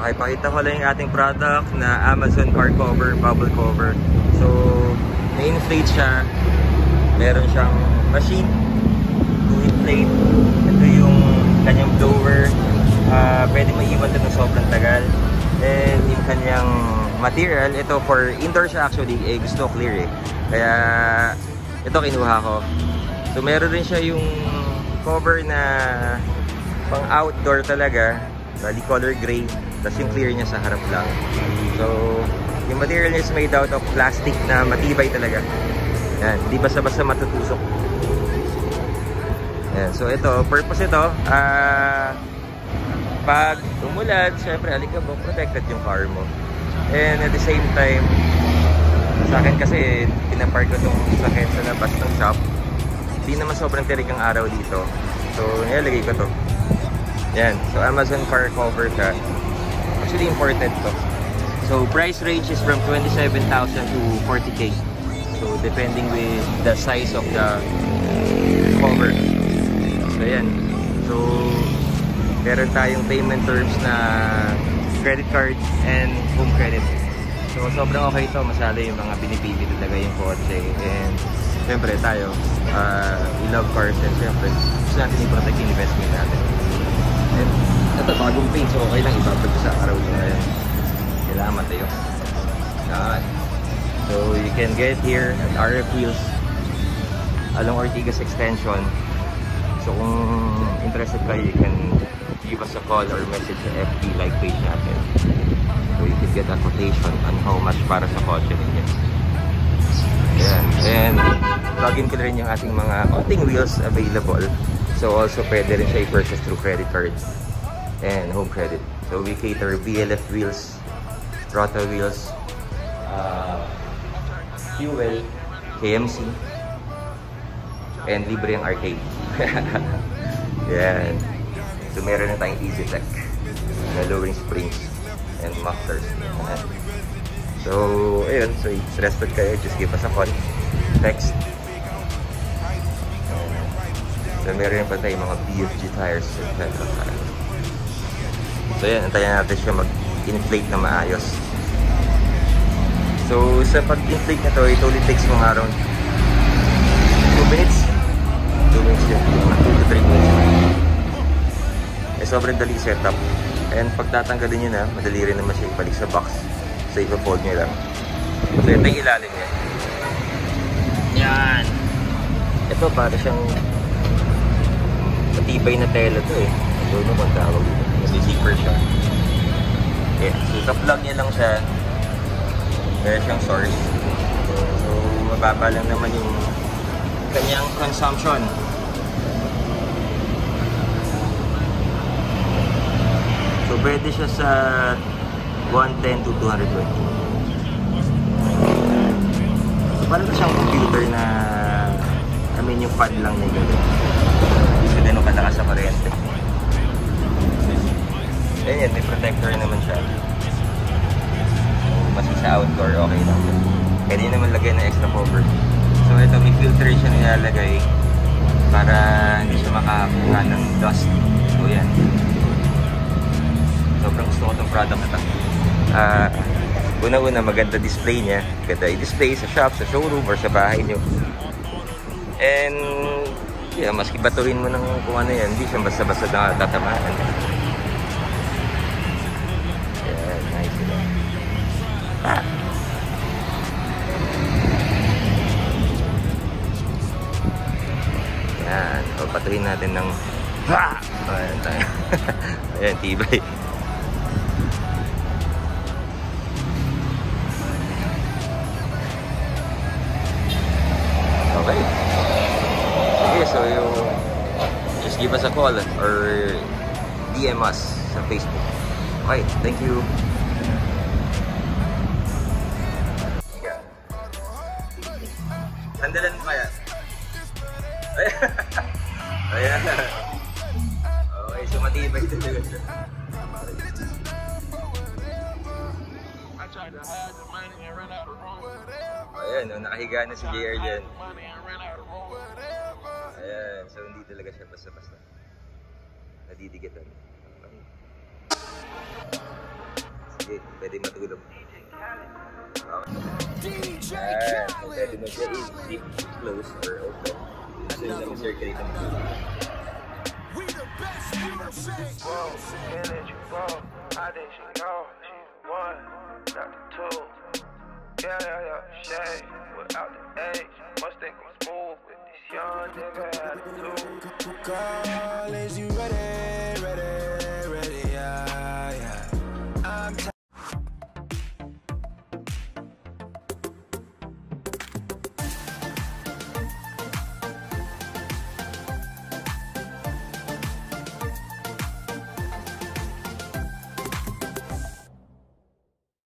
Okay, pakita ko lang yung ating product na Amazon car cover, bubble cover. So, na-inflate siya. Meron siyang machine to inflate. Ito yung kanyang blower. Pwede maiwan ito ng sobrang tagal. And yung kanyang material, ito for indoor siya actually. Gusto ko clear eh. Kaya ito kinuha ko. So, meron rin siya yung cover na pang outdoor talaga. Bali color gray. Tapos yung clear niya sa harap lang. So, yung material niya is made out of plastic na matibay talaga. Yan, hindi basta-basta matutusok. Yan, so ito, purpose ito, pag umulan, syempre, alikabok, protected yung car mo. And at the same time, sa akin kasi, pinapark ko itong sakit sa labas ng shop. Hindi naman sobrang tirik ang araw dito. So, nilalagay ko to. Yan, so Amazon car cover siya. Actually imported to. So price range is from 27,000 to 40K. So depending with the size of the cover. So yan. So meron tayong payment terms na credit card and home credit. So sobrang okay ito. Masala yung mga pinipili talaga yung kotse. And siyempre tayo, we love cars and siyempre gusto natin i-protect yung investment natin. And ito, bagong paint, so okay lang ibabag sa araw nyo ngayon. Kailangan matayo. So you can get here at RF Wheels along Ortigas Extension. So kung interested kayo, you can give us a call or message sa FB like page natin. So you can get a quotation on how much para sa kotse ninyo. Ayan. And plug-in ko rin yung ating mga konting wheels available. So also pwede rin siya i-purchase through credit cards and home credit. So we cater BLF wheels, Rota wheels, fuel, KMC, and libre ang arcade. Yan. So meron na tayong Easy Tech na lowering springs and mufflers. So ayun, so interested kayo, just give us a call, text. So meron pa tayong mga BFG tires. So yan, antayin natin siya mag-inflate na maayos. So sa pag-inflate na to, it only takes mga around 2 minutes. 2 minutes yun, 2 to 3 minutes. Eh sobrang dali setup. And pag tatanggalin nyo na, madali rin naman siya ibalik sa box. So ipa-fold nyo lang. So ito yung ilalim niya. Yan. Ito para siyang matibay na tela to eh. Ito naman tawag dito. Nasi-zipper siya. Yeah. So ka-plug niya lang siya. Meron siyang source. So mababa lang naman yung kanyang consumption. So pwede siya sa 110 to 220. So parang siyang computer na yung pad lang na gano'n. Kasi gano'n kalakas sa kuryente. Ayan, may protector naman siya. Kasi sa outdoor, okay lang. Pwede naman lagay ng extra cover. So ito, may filtration nilalagay para hindi siya makakuha ng dust. So yan. Sobrang gusto ko itong product na ito. Una-una, maganda display niya. Maganda i-display sa shop, sa showroom, or sa bahay niyo. And yeah, maski batuhin mo ng kung ano yan, hindi siya basta-basta na tatamaan. Yeah, nice ito. Yan, o batuhin natin ng ayan tayo. Ayan, tibay. Okay. Okay, so you just give us a call or DM us sa Facebook. Okay, thank you. Sandalan mo kaya? Ayan. Okay, so matibay talaga siya. Ayan, nakahiga na si JR dyan. Ayan, so hindi talaga siya basta-basta. Nadidigitan. pwede matulog. DJ Kung pwede Khaled. mo siya i-keep close or open. So yun lang circulate ang tubig. We the best music. Whoa, can't let you go. I think she know she's one, not the two. Yeah, shade without the age. Must think I'm smooth with this young nigga attitude. Girl, is you ready?